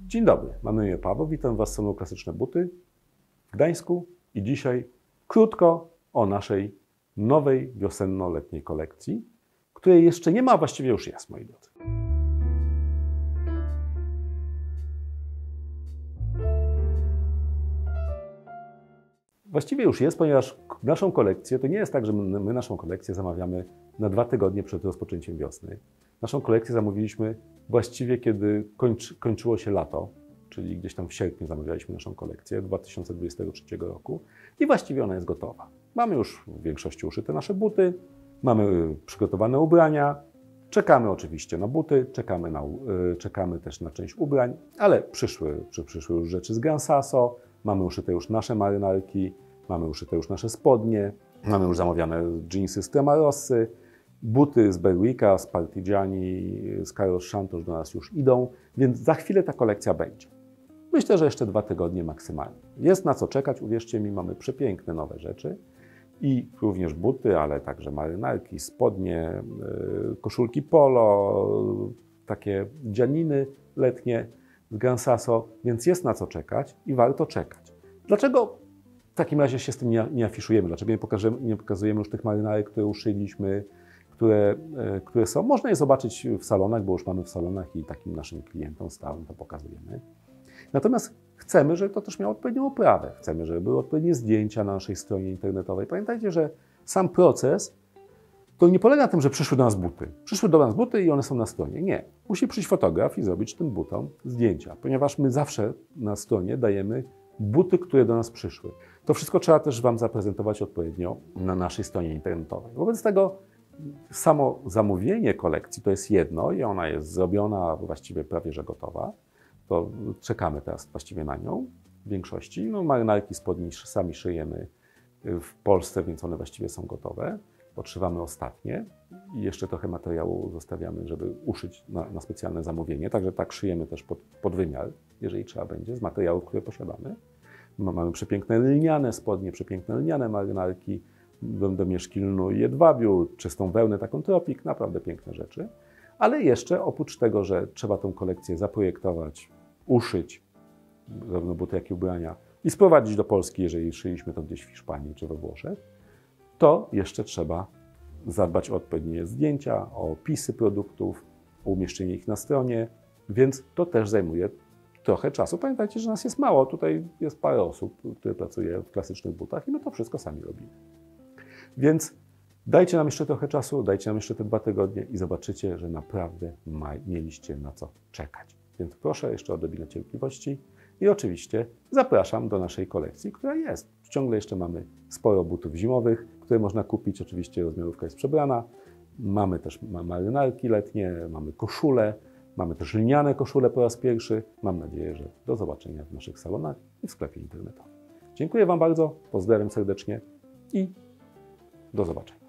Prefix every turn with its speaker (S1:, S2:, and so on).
S1: Dzień dobry, mam na imię Paweł, witam Was z salonu Klasyczne Buty w Gdańsku i dzisiaj krótko o naszej nowej wiosenno-letniej kolekcji, której jeszcze nie ma, a właściwie już jest, moi drodzy. Właściwie już jest, ponieważ naszą kolekcję, to nie jest tak, że my naszą kolekcję zamawiamy na 2 tygodnie przed rozpoczęciem wiosny. Naszą kolekcję zamówiliśmy właściwie, kiedy kończyło się lato, czyli gdzieś tam w sierpniu zamawialiśmy naszą kolekcję 2023 roku i właściwie ona jest gotowa. Mamy już w większości uszyte nasze buty, mamy przygotowane ubrania, czekamy oczywiście na buty, czekamy też na część ubrań, ale przyszły już rzeczy z Gran Sasso, mamy uszyte już nasze marynarki, mamy uszyte już nasze spodnie, mamy już zamawiane jeansy z Tremarossy, buty z Berwicka, z Partigiani, z Carlos Santos do nas już idą, więc za chwilę ta kolekcja będzie. Myślę, że jeszcze 2 tygodnie maksymalnie. Jest na co czekać, uwierzcie mi, mamy przepiękne nowe rzeczy i również buty, ale także marynarki, spodnie, koszulki polo, takie dzianiny letnie z Gran Sasso, więc jest na co czekać i warto czekać. Dlaczego w takim razie się z tym nie afiszujemy? Dlaczego nie pokazujemy już tych marynarek, które uszyliśmy, które są? Można je zobaczyć w salonach, bo już mamy w salonach i takim naszym klientom stałym to pokazujemy. Natomiast chcemy, żeby to też miało odpowiednią oprawę. Chcemy, żeby były odpowiednie zdjęcia na naszej stronie internetowej. Pamiętajcie, że sam proces to nie polega na tym, że przyszły do nas buty. Przyszły do nas buty i one są na stronie. Nie. Musi przyjść fotograf i zrobić tym butom zdjęcia, ponieważ my zawsze na stronie dajemy buty, które do nas przyszły. To wszystko trzeba też Wam zaprezentować odpowiednio na naszej stronie internetowej. Wobec tego samo zamówienie kolekcji to jest jedno i ona jest zrobiona, właściwie prawie że gotowa. To czekamy teraz właściwie na nią w większości. No, marynarki, spodnie sami szyjemy w Polsce, więc one właściwie są gotowe. Podszywamy ostatnie i jeszcze trochę materiału zostawiamy, żeby uszyć na specjalne zamówienie. Także tak szyjemy też pod wymiar, jeżeli trzeba będzie, z materiałów, które posiadamy. Mamy przepiękne lniane spodnie, przepiękne lniane marynarki, do mieszki lnu i jedwabiu, czystą wełnę, taką tropik, naprawdę piękne rzeczy. Ale jeszcze oprócz tego, że trzeba tą kolekcję zaprojektować, uszyć, zarówno buty, jak i ubrania, i sprowadzić do Polski, jeżeli szyliśmy to gdzieś w Hiszpanii czy we Włoszech, to jeszcze trzeba zadbać o odpowiednie zdjęcia, o opisy produktów, o umieszczenie ich na stronie, więc to też zajmuje trochę czasu. Pamiętajcie, że nas jest mało, tutaj jest parę osób, które pracuje w klasycznych butach i my to wszystko sami robimy. Więc dajcie nam jeszcze trochę czasu, dajcie nam jeszcze te 2 tygodnie i zobaczycie, że naprawdę mieliście na co czekać. Więc proszę jeszcze o odrobinę cierpliwości i oczywiście zapraszam do naszej kolekcji, która jest. Ciągle jeszcze mamy sporo butów zimowych, które można kupić. Oczywiście rozmiarówka jest przebrana. Mamy też marynarki letnie, mamy koszule, mamy też lniane koszule po raz pierwszy. Mam nadzieję, że do zobaczenia w naszych salonach i w sklepie internetowym. Dziękuję Wam bardzo, pozdrawiam serdecznie i do zobaczenia.